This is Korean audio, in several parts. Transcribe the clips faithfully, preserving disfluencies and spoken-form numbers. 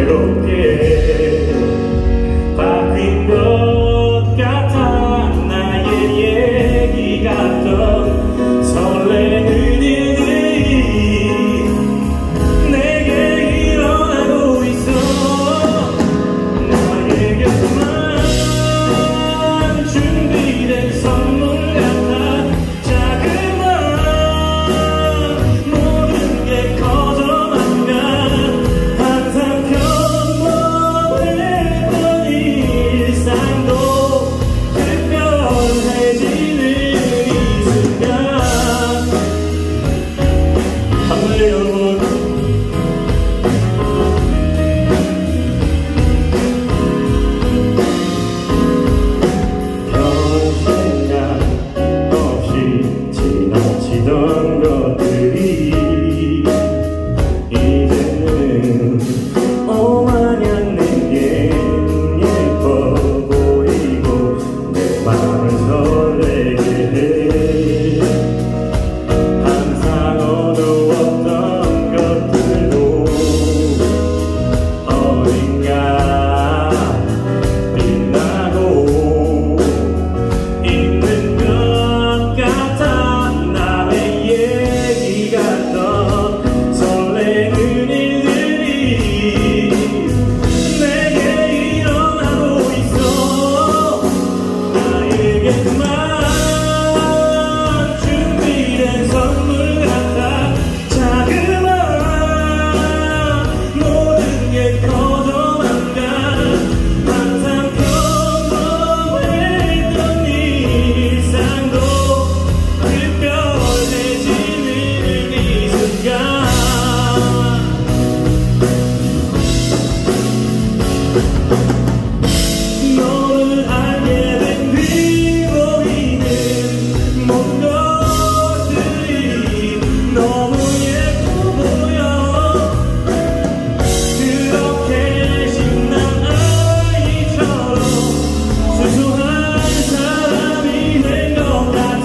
외롭게 바뀐 것 같아. 나의 얘기 같던 설레는 일들이 내게 일어나고 있어. 나에게만 준비된 선물 같아. 자그만 모든 게 커져만 가. 항상 평범했던 일상도 특별해지는 이 순간. 감사해요 여러분. 지나치던 것들이 이제는 오마냥 내게 예뻐 보이고 내 맘을 설레게 해. 항상 어두웠던 것들도 어딘가 빛나고 있는 것 같아. 설레는 일들이 내게 일어나고 있어. 나에게만 준비된 선물 같아. 자그만 모든 게 커져만 가. 항상 평범했던 일상도 특별해지는 너를 알게 된 보이는 모든 것들이 너무 예뻐 보여. 그렇게 신난 아이처럼 수수한 사람이 된 것 같아.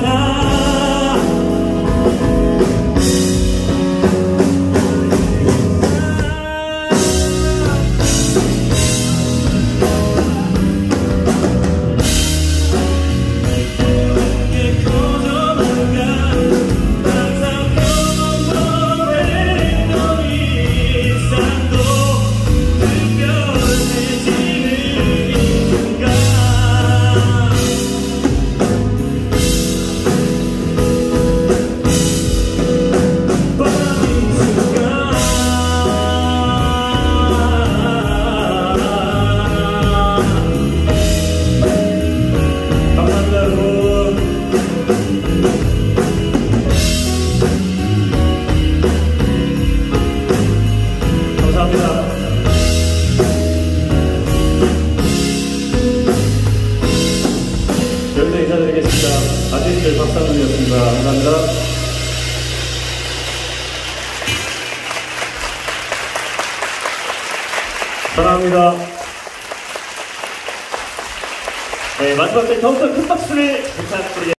여기서 인사드리겠습니다. 아티스트 박상훈이었습니다. 감사합니다. 사랑합니다. 네, 마지막 때 더욱더 큰 박수를 부탁드리겠습니다.